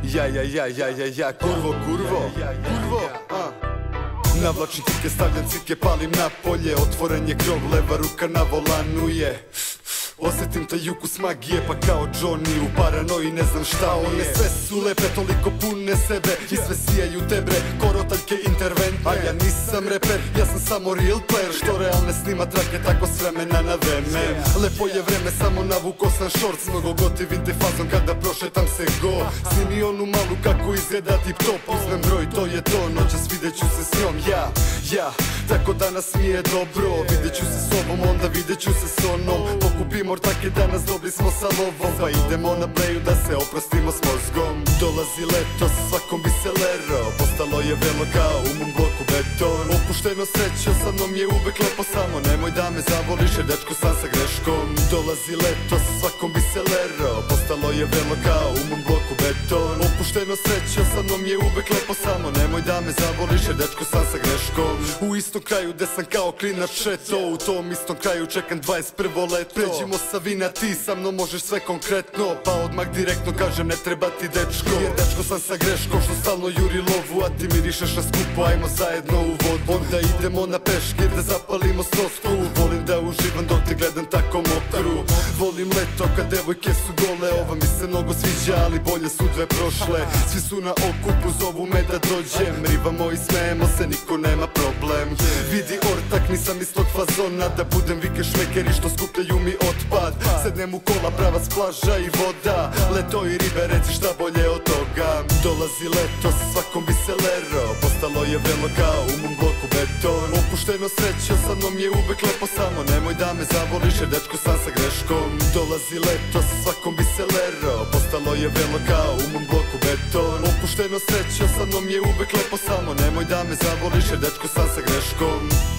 Ja, kurvo, navlačim cike, stavljam cike, palim na polje. Otvoren je krov, leva ruka na volanu je. Osjetim taj ukus magije, pa kao Johnny u paranoji, ne znam šta one. Sve su lepe, toliko pune sebe i sve sijaju tebre, korotaljke interventne. A ja nisam reper, ja sam samo real player, što realne snima trake tako s vremena na vreme. Lepo je vreme, samo navuko sam shorts, mnogo gotivim te fazom kada prošetam se go. Snimi onu malu kako izgleda tip top, uzmem broj, to je to, noćas vidjet ću se s njom. Ja, tako danas mi je dobro, vidjet ću se s ovom, onda vidjet ću se s onom. Pokupim ortake, danas dobri smo sa lovom, pa idemo na bleju da se oprostimo s mozgom. Dolazi leto, sa svakom bi se lero, postalo je velo kao u mom bloku beton. Opušteno srećo, sa mnom je uvek lepo, samo nemoj da me zavoliš jer dečko sam sa greškom. Dolazi leto, sa svakom bi se lero, postalo je velo kao u mom bloku beton. Opušteno srećo, sa mnom je uvek lepo, samo nemoj da me zavoliš jer dečko sam sa greškom. U istom kraju gde sam kao klinac šeto, u tom istom kraju čekam 21. leto. Pređimo sa vina, ti sa mnom možeš sve konkretno, pa odmah direktno kažem ne treba ti dečko. Jer dečko sam sa greškom što stalno juri lovu, a ti mirišeš na skupu, ajmo zajedno u vodu. Onda idemo na peške da zapalimo stosku, volim da uživam dok te gledam tako mokru. Volim leto kad devojke su gole, ova mi se mnogo sviđa ali bolje su dve prošle. Svi su na okupu, zovu me da dođem, rivamo i smejemo se, niko nema problem. Vidi ortak, nisam iz tog fazona da budem vike šmekeri što skupljaju mi otpad. Sednem u kola, pravac plaža i voda, leto i ribe, reci šta bolje od toga. Dolazi leto, sa svakom bi se lero, postalo je velo kao u mom bloku beton. Opušteno srećo, sa mnom je uvek lepo, samo nemoj da me zavoliš jer dečko sam sa greškom. Dolazi leto, sa svakom bi se lero, postalo je velo kao u mom bloku beton. Opušteno srećo, sa mnom je uvek lepo, samo nemoj da me zavoliš jer dečko sam sa greškom.